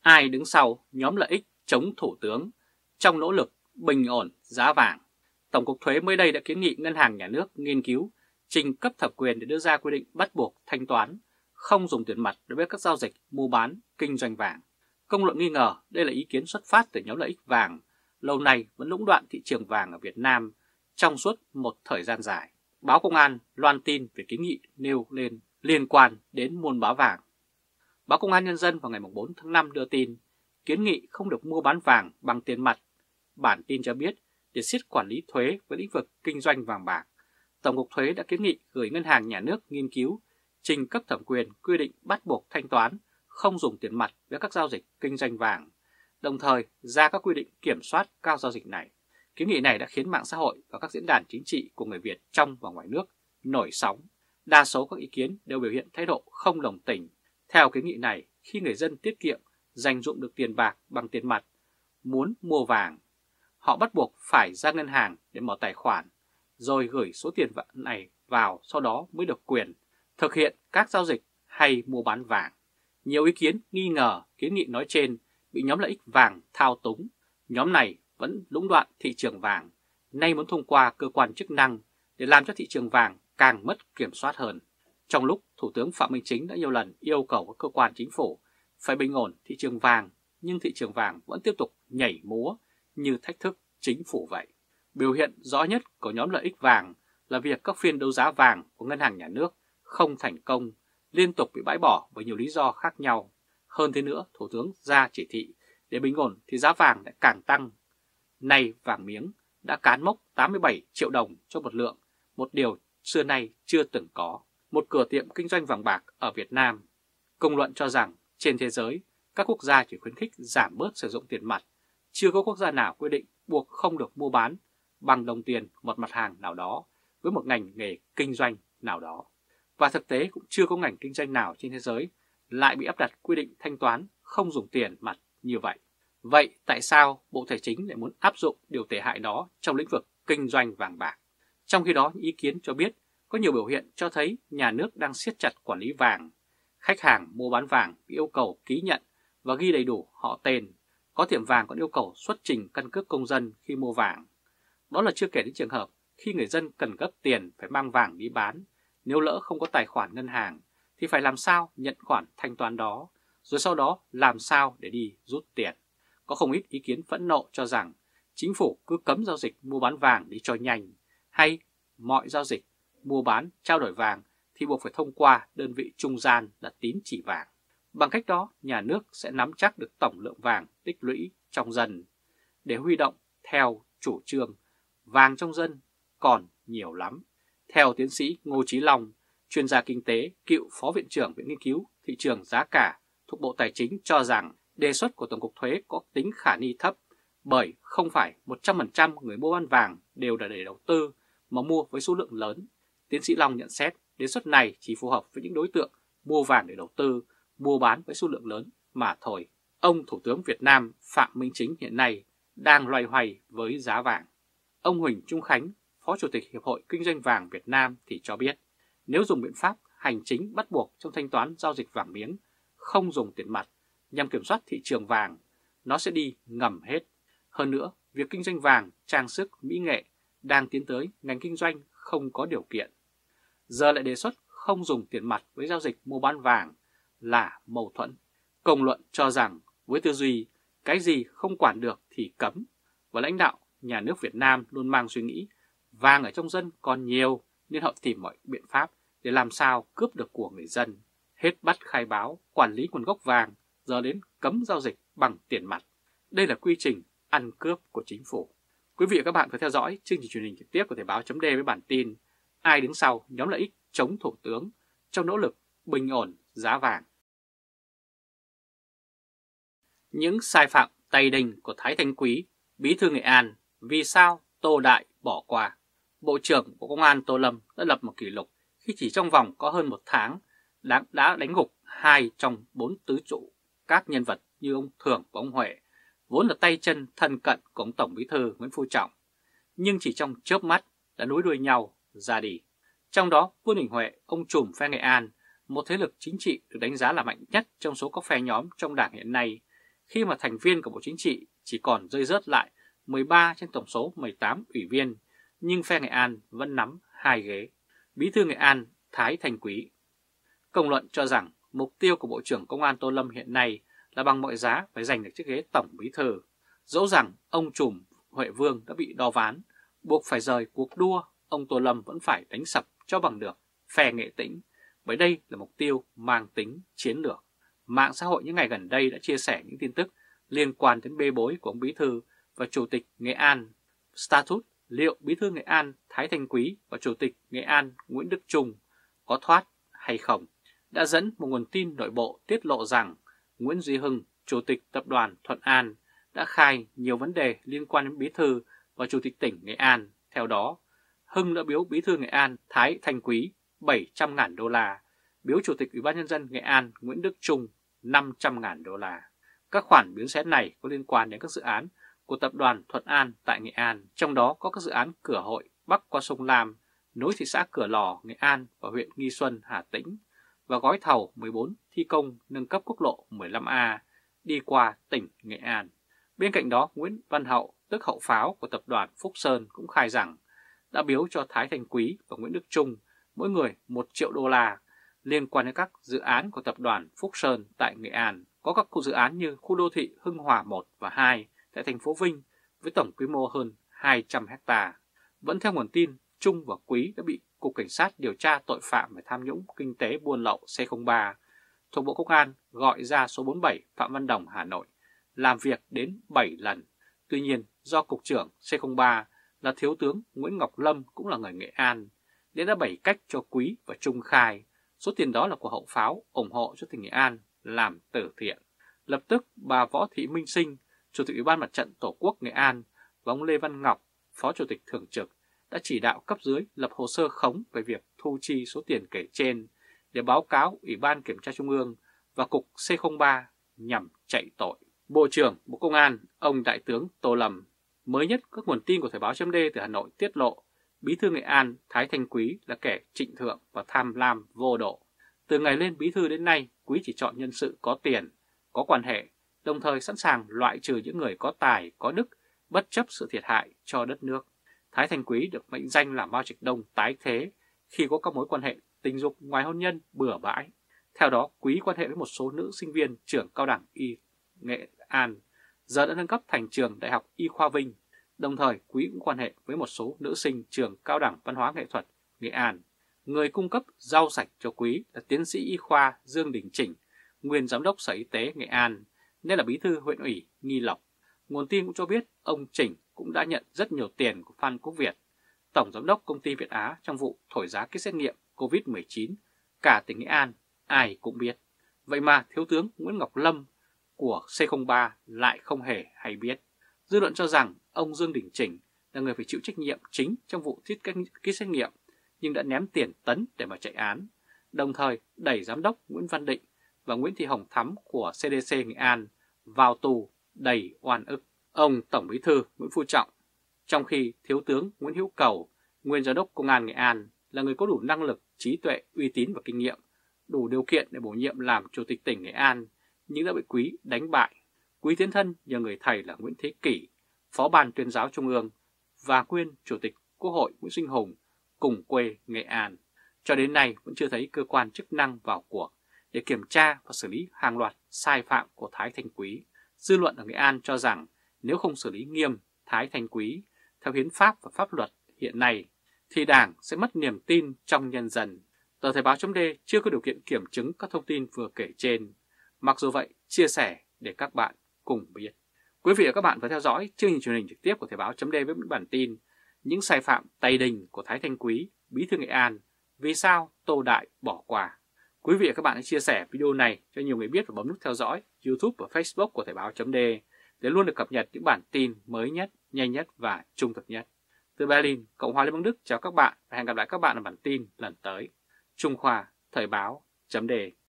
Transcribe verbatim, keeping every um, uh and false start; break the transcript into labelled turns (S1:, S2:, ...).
S1: Ai đứng sau nhóm lợi ích chống Thủ tướng trong nỗ lực bình ổn giá vàng? Tổng cục Thuế mới đây đã kiến nghị Ngân hàng Nhà nước nghiên cứu trình cấp thẩm quyền để đưa ra quy định bắt buộc thanh toán không dùng tiền mặt đối với các giao dịch mua bán, kinh doanh vàng. Công luận nghi ngờ đây là ý kiến xuất phát từ nhóm lợi ích vàng lâu nay vẫn lũng đoạn thị trường vàng ở Việt Nam trong suốt một thời gian dài. Báo Công an loan tin về kiến nghị nêu lên liên quan đến buôn bán vàng. Báo Công an Nhân dân vào ngày bốn tháng năm đưa tin kiến nghị không được mua bán vàng bằng tiền mặt. Bản tin cho biết để siết quản lý thuế với lĩnh vực kinh doanh vàng bạc, Tổng cục Thuế đã kiến nghị gửi Ngân hàng Nhà nước nghiên cứu trình cấp thẩm quyền quy định bắt buộc thanh toán không dùng tiền mặt với các giao dịch kinh doanh vàng, đồng thời ra các quy định kiểm soát các giao dịch này. Kiến nghị này đã khiến mạng xã hội và các diễn đàn chính trị của người Việt trong và ngoài nước nổi sóng. Đa số các ý kiến đều biểu hiện thái độ không đồng tình. Theo kiến nghị này, khi người dân tiết kiệm, dành dụm được tiền bạc bằng tiền mặt, muốn mua vàng, họ bắt buộc phải ra ngân hàng để mở tài khoản, rồi gửi số tiền này vào, sau đó mới được quyền thực hiện các giao dịch hay mua bán vàng. Nhiều ý kiến nghi ngờ kiến nghị nói trên bị nhóm lợi ích vàng thao túng. Nhóm này vẫn lũng đoạn thị trường vàng, nay muốn thông qua cơ quan chức năng để làm cho thị trường vàng càng mất kiểm soát hơn. Trong lúc Thủ tướng Phạm Minh Chính đã nhiều lần yêu cầu các cơ quan chính phủ phải bình ổn thị trường vàng, nhưng thị trường vàng vẫn tiếp tục nhảy múa như thách thức chính phủ vậy. Biểu hiện rõ nhất của nhóm lợi ích vàng là việc các phiên đấu giá vàng của Ngân hàng Nhà nước không thành công, liên tục bị bãi bỏ bởi nhiều lý do khác nhau. Hơn thế nữa, Thủ tướng ra chỉ thị để bình ổn thì giá vàng lại càng tăng. Nay vàng miếng đã cán mốc tám mươi bảy triệu đồng cho một lượng, một điều xưa nay chưa từng có. Một cửa tiệm kinh doanh vàng bạc ở Việt Nam. Công luận cho rằng trên thế giới, các quốc gia chỉ khuyến khích giảm bớt sử dụng tiền mặt, chưa có quốc gia nào quy định buộc không được mua bán bằng đồng tiền một mặt hàng nào đó với một ngành nghề kinh doanh nào đó. Và thực tế cũng chưa có ngành kinh doanh nào trên thế giới lại bị áp đặt quy định thanh toán không dùng tiền mặt như vậy. Vậy tại sao Bộ Tài chính lại muốn áp dụng điều tệ hại đó trong lĩnh vực kinh doanh vàng bạc? Trong khi đó, những ý kiến cho biết có nhiều biểu hiện cho thấy nhà nước đang siết chặt quản lý vàng. Khách hàng mua bán vàng bị yêu cầu ký nhận và ghi đầy đủ họ tên. Có tiệm vàng còn yêu cầu xuất trình căn cước công dân khi mua vàng. Đó là chưa kể đến trường hợp khi người dân cần gấp tiền phải mang vàng đi bán. Nếu lỡ không có tài khoản ngân hàng thì phải làm sao nhận khoản thanh toán đó, rồi sau đó làm sao để đi rút tiền. Có không ít ý kiến phẫn nộ cho rằng chính phủ cứ cấm giao dịch mua bán vàng đi cho nhanh, hay mọi giao dịch mua bán trao đổi vàng thì buộc phải thông qua đơn vị trung gian là tín chỉ vàng. Bằng cách đó, nhà nước sẽ nắm chắc được tổng lượng vàng tích lũy trong dân để huy động theo chủ trương vàng trong dân còn nhiều lắm. Theo tiến sĩ Ngô Chí Long, chuyên gia kinh tế, cựu Phó Viện trưởng Viện Nghiên cứu Thị trường Giá cả thuộc Bộ Tài chính cho rằng đề xuất của Tổng cục Thuế có tính khả thi thấp bởi không phải một trăm phần trăm người mua bán vàng đều là để đầu tư mà mua với số lượng lớn. Tiến sĩ Long nhận xét đề xuất này chỉ phù hợp với những đối tượng mua vàng để đầu tư, mua bán với số lượng lớn mà thôi. Ông Thủ tướng Việt Nam Phạm Minh Chính hiện nay đang loay hoay với giá vàng. Ông Huỳnh Trung Khánh, Phó Chủ tịch Hiệp hội Kinh doanh vàng Việt Nam thì cho biết nếu dùng biện pháp hành chính bắt buộc trong thanh toán giao dịch vàng miếng không dùng tiền mặt nhằm kiểm soát thị trường vàng, nó sẽ đi ngầm hết. Hơn nữa, việc kinh doanh vàng, trang sức, mỹ nghệ đang tiến tới ngành kinh doanh không có điều kiện. Giờ lại đề xuất không dùng tiền mặt với giao dịch mua bán vàng là mâu thuẫn. Công luận cho rằng với tư duy cái gì không quản được thì cấm, và lãnh đạo nhà nước Việt Nam luôn mang suy nghĩ vàng ở trong dân còn nhiều nên họ tìm mọi biện pháp để làm sao cướp được của người dân. Hết bắt khai báo, quản lý nguồn gốc vàng, giờ đến cấm giao dịch bằng tiền mặt. Đây là quy trình ăn cướp của chính phủ. Quý vị và các bạn phải theo dõi chương trình truyền hình trực tiếp của Thời báo chấm de với bản tin ai đứng sau nhóm lợi ích chống Thủ tướng trong nỗ lực bình ổn giá vàng. Những sai phạm Tây Đinh của Thái Thanh Quý, Bí thư Nghệ An, vì sao Tô Đại bỏ qua? Bộ trưởng Bộ Công an Tô Lâm đã lập một kỷ lục khi chỉ trong vòng có hơn một tháng đã, đã đánh gục hai trong bốn tứ trụ các nhân vật như ông Thường và ông Huệ, vốn là tay chân thân cận của ông Tổng Bí thư Nguyễn Phú Trọng, nhưng chỉ trong chớp mắt đã nối đuôi nhau ra đi. Trong đó, Vương Đình Huệ, ông trùm phe Nghệ An, một thế lực chính trị được đánh giá là mạnh nhất trong số các phe nhóm trong đảng hiện nay, khi mà thành viên của Bộ Chính trị chỉ còn rơi rớt lại mười ba trên tổng số mười tám ủy viên, nhưng phe Nghệ An vẫn nắm hai ghế. Bí thư Nghệ An Thái Thanh Quý. Công luận cho rằng mục tiêu của Bộ trưởng Công an Tô Lâm hiện nay là bằng mọi giá phải giành được chiếc ghế tổng bí thư. Dẫu rằng ông trùm Huệ Vương đã bị đo ván, buộc phải rời cuộc đua, ông Tô Lâm vẫn phải đánh sập cho bằng được phe Nghệ Tĩnh, bởi đây là mục tiêu mang tính chiến lược. Mạng xã hội những ngày gần đây đã chia sẻ những tin tức liên quan đến bê bối của ông bí thư và chủ tịch Nghệ An Status liệu bí thư Nghệ An Thái Thanh Quý và chủ tịch Nghệ An Nguyễn Đức Chung có thoát hay không, đã dẫn một nguồn tin nội bộ tiết lộ rằng Nguyễn Duy Hưng, chủ tịch tập đoàn Thuận An, đã khai nhiều vấn đề liên quan đến bí thư và chủ tịch tỉnh Nghệ An. Theo đó, Hưng đã biếu bí thư Nghệ An Thái Thanh Quý bảy trăm ngàn đô la, biếu chủ tịch Ủy ban Nhân dân Nghệ An Nguyễn Đức Chung năm trăm ngàn đô la. Các khoản biếu xén này có liên quan đến các dự án của tập đoàn Thuận An tại Nghệ An, trong đó có các dự án cửa hội bắc qua sông Lam, nối thị xã Cửa Lò, Nghệ An và huyện Nghi Xuân, Hà Tĩnh, và gói thầu mười bốn thi công nâng cấp quốc lộ mười lăm A đi qua tỉnh Nghệ An. Bên cạnh đó, Nguyễn Văn Hậu, tức Hậu Pháo của tập đoàn Phúc Sơn cũng khai rằng đã biếu cho Thái Thanh Quý và Nguyễn Đức Chung mỗi người một triệu đô la liên quan đến các dự án của tập đoàn Phúc Sơn tại Nghệ An. Có các khu dự án như khu đô thị Hưng Hòa một và hai tại thành phố Vinh với tổng quy mô hơn hai trăm héc ta. Vẫn theo nguồn tin, Chung và Quý đã bị Cục Cảnh sát điều tra tội phạm về tham nhũng kinh tế buôn lậu C không ba thuộc Bộ Công an gọi ra số bốn mươi bảy Phạm Văn Đồng, Hà Nội làm việc đến bảy lần. Tuy nhiên, do Cục trưởng C không ba là Thiếu tướng Nguyễn Ngọc Lâm cũng là người Nghệ An, nên đã bày cách cho Quý và Chung khai số tiền đó là của Hậu Pháo ủng hộ cho tỉnh Nghệ An làm từ thiện. Lập tức, bà Võ Thị Minh Sinh, Chủ tịch Ủy ban Mặt trận Tổ quốc Nghệ An và ông Lê Văn Ngọc, Phó Chủ tịch Thường trực, đã chỉ đạo cấp dưới lập hồ sơ khống về việc thu chi số tiền kể trên để báo cáo Ủy ban Kiểm tra Trung ương và Cục C không ba nhằm chạy tội. Bộ trưởng Bộ Công an, ông Đại tướng Tô Lâm. Mới nhất, các nguồn tin của Thời báo chấm D từ Hà Nội tiết lộ bí thư Nghệ An Thái Thanh Quý là kẻ trịnh thượng và tham lam vô độ. Từ ngày lên bí thư đến nay, Quý chỉ chọn nhân sự có tiền, có quan hệ, đồng thời sẵn sàng loại trừ những người có tài, có đức, bất chấp sự thiệt hại cho đất nước. Thái Thanh Quý được mệnh danh là Mao Trạch Đông tái thế khi có các mối quan hệ tình dục ngoài hôn nhân bừa bãi. Theo đó, Quý quan hệ với một số nữ sinh viên trường cao đẳng y Nghệ An, giờ đã nâng cấp thành trường Đại học Y khoa Vinh. Đồng thời, Quý cũng quan hệ với một số nữ sinh trường cao đẳng văn hóa nghệ thuật Nghệ An. Người cung cấp rau sạch cho Quý là tiến sĩ y khoa Dương Đình Chỉnh, nguyên giám đốc Sở Y tế Nghệ An, nên là bí thư huyện ủy Nghi Lộc. Nguồn tin cũng cho biết ông Chỉnh cũng đã nhận rất nhiều tiền của Phan Quốc Việt, tổng giám đốc công ty Việt Á, trong vụ thổi giá kit xét nghiệm covid mười chín. Cả tỉnh Nghệ An ai cũng biết. Vậy mà Thiếu tướng Nguyễn Ngọc Lâm của C không ba lại không hề hay biết. Dư luận cho rằng ông Dương Đình Chỉnh là người phải chịu trách nhiệm chính trong vụ thiết kit xét nghiệm, nhưng đã ném tiền tấn để mà chạy án, đồng thời đẩy giám đốc Nguyễn Văn Định và Nguyễn Thị Hồng Thắm của C D C Nghệ An vào tù đầy oan ức. Ông Tổng Bí thư Nguyễn Phú Trọng, trong khi Thiếu tướng Nguyễn Hữu Cầu, nguyên giám đốc Công an Nghệ An, là người có đủ năng lực, trí tuệ, uy tín và kinh nghiệm, đủ điều kiện để bổ nhiệm làm Chủ tịch tỉnh Nghệ An, nhưng đã bị Quý đánh bại. Quý tiến thân nhờ người thầy là Nguyễn Thế Kỷ, Phó Ban Tuyên giáo Trung ương và nguyên Chủ tịch Quốc hội Nguyễn Sinh Hùng cùng quê Nghệ An. Cho đến nay vẫn chưa thấy cơ quan chức năng vào cuộc để kiểm tra và xử lý hàng loạt sai phạm của Thái Thanh Quý. Dư luận ở Nghệ An cho rằng nếu không xử lý nghiêm Thái Thanh Quý theo hiến pháp và pháp luật hiện nay, thì Đảng sẽ mất niềm tin trong nhân dân. Tờ Thời báo chấm D chưa có điều kiện kiểm chứng các thông tin vừa kể trên. Mặc dù vậy, chia sẻ để các bạn cùng biết. Quý vị và các bạn phải theo dõi chương trình truyền hình trực tiếp của Thời báo chấm D với những bản tin những sai phạm tày đình của Thái Thanh Quý, bí thư Nghệ An, vì sao Tô Đại bỏ qua. Quý vị và các bạn hãy chia sẻ video này cho nhiều người biết và bấm nút theo dõi YouTube và Facebook của Thời báo chấm D để luôn được cập nhật những bản tin mới nhất, nhanh nhất và trung thực nhất. Từ Berlin, Cộng hòa Liên bang Đức chào các bạn và hẹn gặp lại các bạn ở bản tin lần tới. Trung Khoa, Thời báo chấm D.